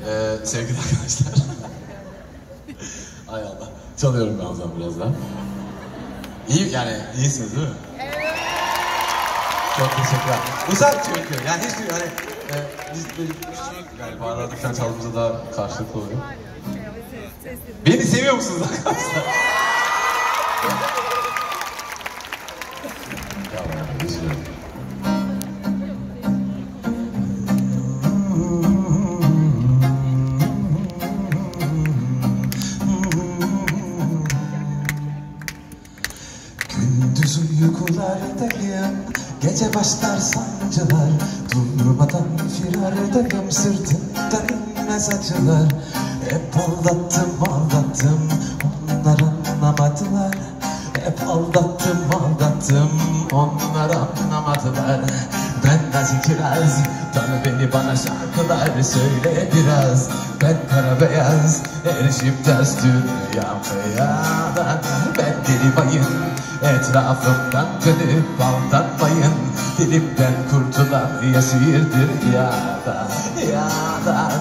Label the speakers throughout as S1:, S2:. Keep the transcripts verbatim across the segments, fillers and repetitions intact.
S1: Ee, sevgili arkadaşlar. Ay Allah. Çalıyorum ben o zaman biraz daha. İyi, yani iyisiniz değil mi? Evet. Çok teşekkürler. Uzak çünkü. Yani hiç hani e, biz böyle küçük galiba arada falan çaldığımızda daha karşılıklı oluyor. Beni seviyor musunuz arkadaşlar? Ya üzülüyorum. Gündüz uykulardayım, gece başlar sancılar. Durmadan firardayım, sırtımda inmez acılar. Hep aldattım aldattım, onlar anlamadılar. Hep aldattım aldattım, onlar anlamadılar. Ben nazik kiraz, tanı beni bana şarkılar söyle biraz. Ben kara beyaz, erişim ters dünyamdan. Ben deli bayım, etrafımdan dönüp aldanmayın. Dilimden kurtulan yaşayırdır yağdan, yağdan.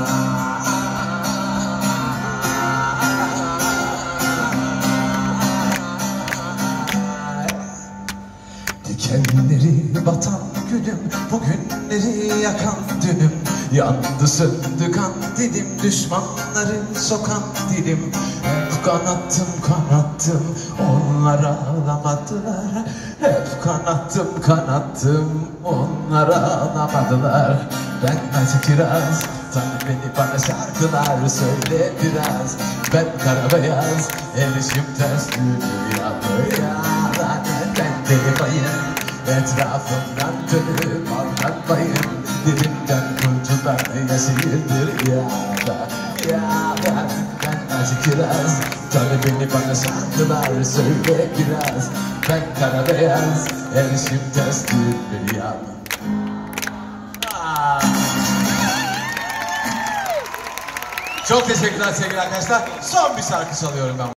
S1: Dikenleri batan gülüm, bugünleri yakan dünüm. Yandı söndü kandilim, düşmanları sokan dilim. Hep kanattım kanattım, onlar ağlamadılar. Hep kanattım kanattım, onlar ağlamadılar. Ben acı kiraz, tanı beni bana şarkılar söyle biraz. Ben kara beyaz, erişim ters dünyada. Ben deli bayım, etrafımdan dönüp aldanmayın. Dilimden kurtulan yaşayırdır yağda, yağda. Ben acı kiraz, tanı beni bana şarkılar söyle biraz. Ben kara beyaz, erişim ters dünyada. Çok teşekkürler sevgili arkadaşlar. Son bir şarkı çalıyorum ben.